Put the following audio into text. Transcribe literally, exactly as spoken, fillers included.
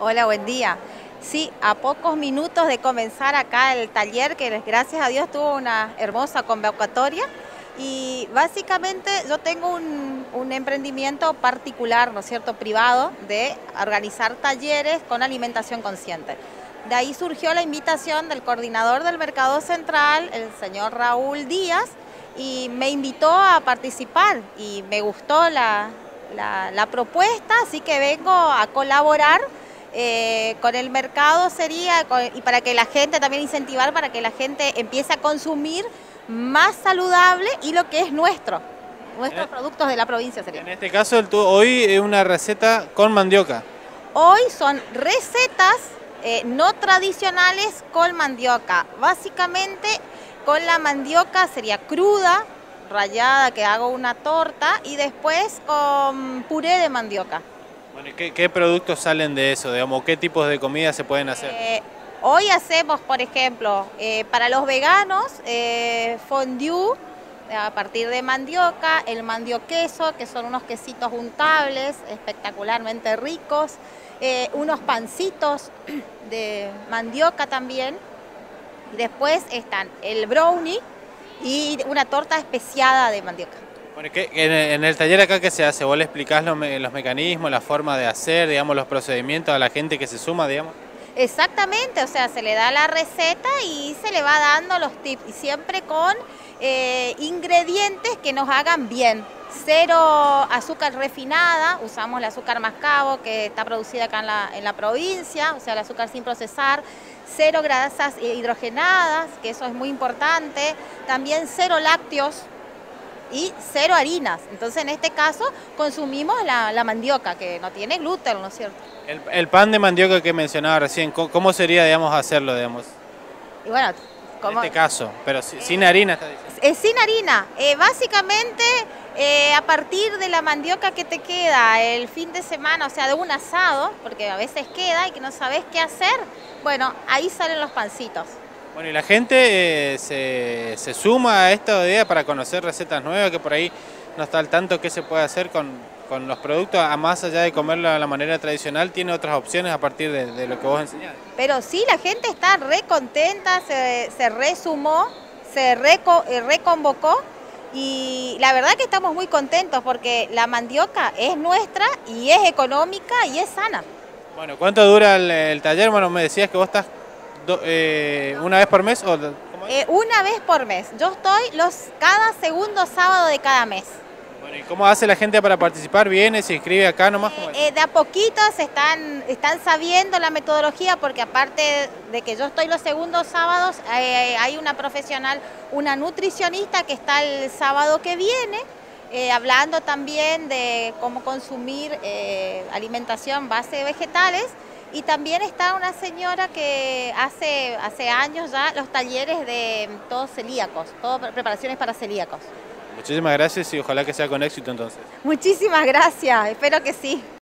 Hola, buen día. Sí, a pocos minutos de comenzar acá el taller, que gracias a Dios tuvo una hermosa convocatoria, y básicamente yo tengo un, un emprendimiento particular, ¿no es cierto?, privado, de organizar talleres con alimentación consciente. De ahí surgió la invitación del coordinador del Mercado Central, el señor Raúl Díaz, y me invitó a participar y me gustó la, la, la propuesta, así que vengo a colaborar. Eh, con el mercado sería, con, y para que la gente también incentivar, para que la gente empiece a consumir más saludable y lo que es nuestro, nuestros productos de la provincia sería. En este caso, el tu, hoy es una receta con mandioca. Hoy son recetas eh, no tradicionales con mandioca. Básicamente con la mandioca sería cruda, rallada, que hago una torta, y después con puré de mandioca. Bueno, ¿qué, qué productos salen de eso? Digamos, ¿qué tipos de comida se pueden hacer? Eh, hoy hacemos, por ejemplo, eh, para los veganos, eh, fondue a partir de mandioca, el mandioqueso, que son unos quesitos untables espectacularmente ricos, eh, unos pancitos de mandioca también. Después están el brownie y una torta especiada de mandioca. Bueno, ¿qué, en, en el taller acá qué se hace? ¿Vos le explicás los, me, los mecanismos, la forma de hacer, digamos, los procedimientos a la gente que se suma, digamos? Exactamente, o sea, se le da la receta y se le va dando los tips, y siempre con eh, ingredientes que nos hagan bien. Cero azúcar refinada, usamos el azúcar mascabo que está producida acá en la, en la provincia, o sea, el azúcar sin procesar. Cero grasas hidrogenadas, que eso es muy importante. También cero lácteos y cero harinas. Entonces, en este caso, consumimos la, la mandioca, que no tiene gluten, ¿no es cierto? El, el pan de mandioca que mencionaba recién, ¿cómo sería, digamos, hacerlo, digamos? Y bueno, como, en este caso, pero si, eh, sin harina, está diciendo. Eh, sin harina. Eh, básicamente, eh, a partir de la mandioca que te queda el fin de semana, o sea, de un asado, porque a veces queda y que no sabes qué hacer, bueno, ahí salen los pancitos. Bueno, y la gente eh, se, se suma a esta idea para conocer recetas nuevas, que por ahí no está al tanto qué se puede hacer con, con los productos, a más allá de comerlo de la manera tradicional, tiene otras opciones a partir de, de lo que vos enseñás. Pero sí, la gente está re contenta, se, se resumó, se reco, eh, reconvocó, y la verdad que estamos muy contentos porque la mandioca es nuestra y es económica y es sana. Bueno, ¿cuánto dura el, el taller? Bueno, me decías que vos estás Do, eh, ¿una vez por mes? O, ¿cómo es? Eh, una vez por mes. Yo estoy los cada segundo sábado de cada mes. Bueno, ¿y cómo hace la gente para participar? ¿Viene, se inscribe acá nomás? Eh, eh, de a poquito se están, están sabiendo la metodología, porque aparte de que yo estoy los segundos sábados, eh, hay una profesional, una nutricionista que está el sábado que viene, eh, hablando también de cómo consumir eh, alimentación base de vegetales. Y también está una señora que hace, hace años ya los talleres de todos celíacos, todas preparaciones para celíacos. Muchísimas gracias y ojalá que sea con éxito entonces. Muchísimas gracias, espero que sí.